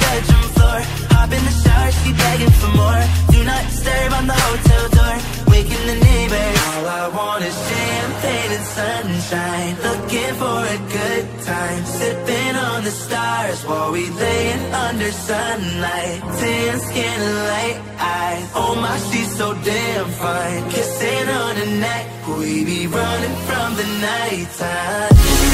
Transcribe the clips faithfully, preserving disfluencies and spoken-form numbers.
bedroom floor. Hop in the shower, she begging for more. Do not disturb on the hotel door, waking the neighbors. All I want is champagne and sunshine, looking for a good time, sipping on the stars while we laying under sunlight. Tan skin and light eyes, oh my, she's so damn fine. Kissing on her neck, we be running from the nighttime.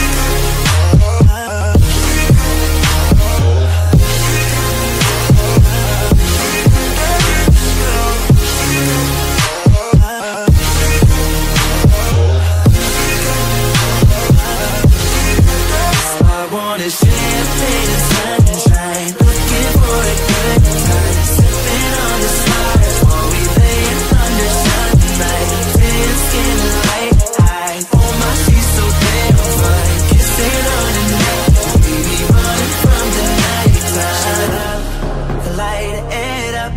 Champagne and sunshine, looking for a good time, sipping on the stars while we laying under sunlight. Tan skin and light eyes, oh my, she's so damn fine. Kissing on her neck, we be running from the nighttime. Light it up,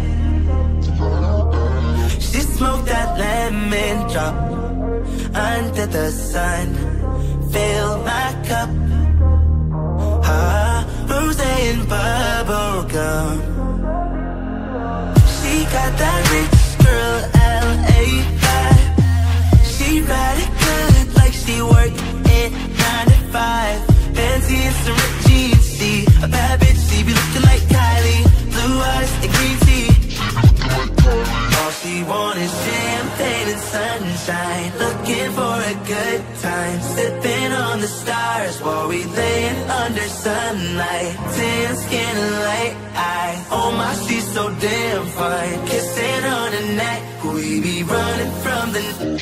she smoked that lemon drop under the sun. Fill my cup, rose and bubblegum. She got that rich girl L A vibe. She ride it good like she worked at nine to five. Fancy and some ripped jeans, she a bad bitch, she be looking like Kylie. Blue eyes and green tea. All she want is champagne and sunshine, looking for a good time, sipping on the stars while we laying under sunlight. Tan skin and light eyes, oh my, she's so damn fine. Kissing on her neck, we be running from the